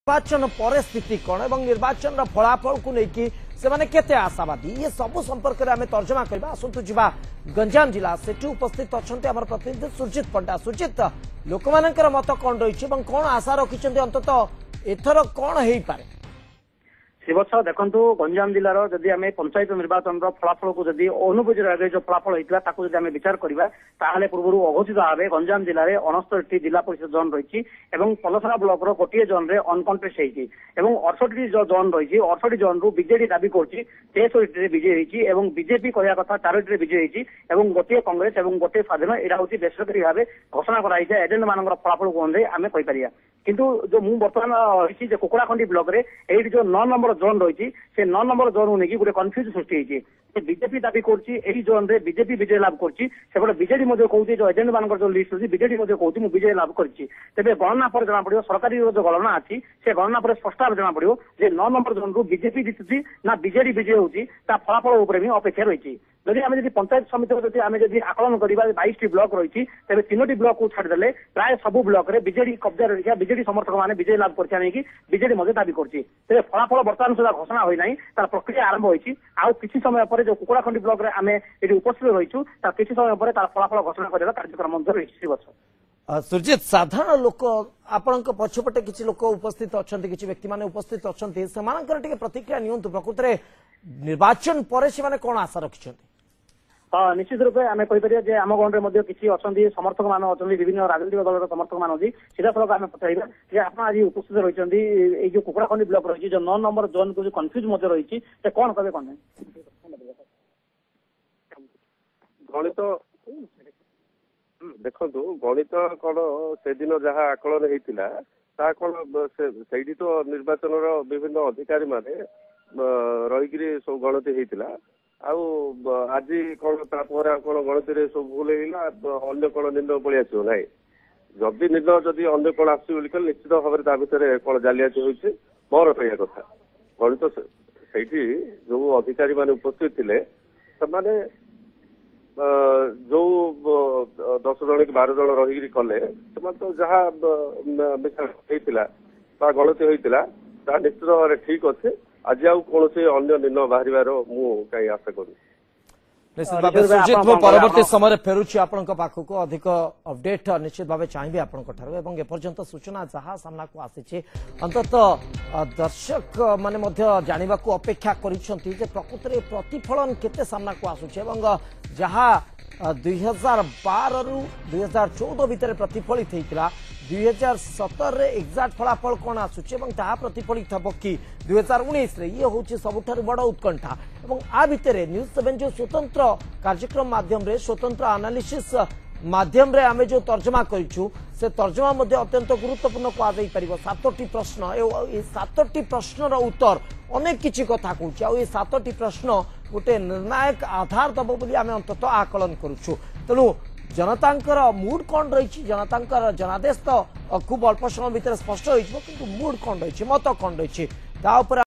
निर्वाचन पर स्थिति कौन और निर्वाचन फलाफल को लेकिन से माने केते आशावादी ये सब संपर्क में आम तर्जमा करबा आसंतु जिबा गंजाम जिला सेठू उपस्थित अच्छा आम प्रतिनिधि सुरजित पंडा। सुरजित लोक मत कौन रही कौन आशा रखिंट अंतत एथर कौन हो पारे शिवत्स देखु गंजाम जिलार जदि आम पंचायत निर्वाचन फलाफल को जदि अनुपूजित आगे जो फलाफल होता है विचार करवा पूर्व अघोषित भाव गंजाम जिले में 69 जिला परिषद जोन रही पलसरा ब्लॉक गोटे जोन में अनकंटेस्ट होती 68 जो जोन रही 68 जोन रु बीजेडी दाबी कर 63 विजय होती बीजेपी कहया कथा 4 विजय होती गोटे कांग्रेस और गोटे स्वाधीन यहाँ हूँ बेसरकारी भाव घोषणा कराई एजेंट मान फलाफल को आम कहीपर किंतु जो मु बर्तमान रही कुकुड़ाखंडी ब्लॉक रे एठी जो 9 नंबर जोन रही से 9 नंबर जोन नहीं गोटे कन्फ्यूज सृष्टि होती बीजेपी दाबी कर जोन रे बीजेपी विजय लाभ कर बीजेडी कहूँ जो एजेंट मान जो लिस्ट अच्छी बीजेडी कहूँ मुझे विजय लाभ कर गणना पर जना पड़ो सरकारी जो गणना अच्छी से गणना पर स्पष्ट भाव जना पड़ो 9 नंबर जोन रु बीजेपी जितुची ना बीजेडी विजय होती फलाफल उपर भी अपेक्षा रही जदि आम जब पंचायत समिति जब आम जब आकलन करवा 22 ब्लॉक रही तेज 3 ब्लॉक को छाड़देले प्राय सबू ब्लॉक रे बीजेडी कब्जा रही बीजेडी समर्थक मैंने विजय लाभ कर बीजेडी मध्य दाबी कर फलाफल बर्तमान सुधा घोषणा होना तार प्रक्रिया आरंभ होती आउ किसी समय पर जो कुकुड़ाखंडी ब्लॉक रे आम ये उपस्थित रहीचु किसी समय पर तार फलाफल घोषणा करने कार्यक्रम रही। सुरजित साधारण लोक आपण पछपटे किसी लोक उपस्थित अच्छा किसी व्यक्ति माने उपस्थित अच्छा से प्रतिक्रिया नियंतु प्रकृत में निर्वाचन पर से कौन आशा रखिंट। हाँ निश्चित रूपे आम कहीपर आम गण में किसी अच्छा समर्थक मान अच्छा विभिन्न राजनीतिक दल समर्थक मान अच्छी सीधा सड़क आम पचारा आप आज उपस्थित रही जो कुकुड़ाखंडी ब्लॉक रही जो 9 नंबर जोन को कन्फ्यूज रही कौन कहे कौन गणित देखु गणित कौन से दिन जहाँ आकलन होता कौन से तो निर्वाचन विभिन्न अधिकारी माने रही सब गणति होता आज कौन कौन गणति सब भूल अन्य कौन निर्णय पलि आसो ना जदि निर्णय जदि अन्य कौन आस निश्चित भाव में कौन जालियाती होती मोर कह कथा गणित से जो अधिकारी माने उपस्थित थे से जो 10 जन कि 12 जन रही कले तो जहाँ गणति होता निश्चित भाव ठीक अच्छे आज आउ कौन से अन्य निर्णय बाहर मुझे आशा करूँ निश्चित भाव सुरजित मु परवर्ती समय फेरुची आपण पाखक अधिक अपडेट निश्चित भाव चाहिए आपण एपर्यंत सूचना जहाँ सामना को आसी अंतत दर्शक माने जानवा अपेक्षा करिसेंती जे प्रकृत में प्रतिफलन केते सामना को आसुचे जहाँ 2012 रु 2014 भितर प्रतिफलित होता 2017 एक्जाक्ट फलाफल कौन आसूचे प्रतिफलित हम कि 2019 ये हूँ सबुठ बड़ उत्कंठा आ भितर न्यूज 7 जो स्वतंत्र कार्यक्रम माध्यम स्वतंत्र एनालिसिस माध्यम रे आमे जो तर्जमा करिछु से तर्जमा मध्य अत्यंत गुरुत्वपूर्ण कह पार 7टी प्रश्न ए 7टी प्रश्नर उत्तर अनेक किछि कथा कहूँ आ 7टी प्रश्न गोटे निर्णायक आधार दब बोली आमे अंतत आकलन करुछु तेणु जनतांकर मूड कौन रही जनतांकर जनादेश तो खूब अल्प समय भितर स्पष्ट हो मूड कौन रही मत कौन रही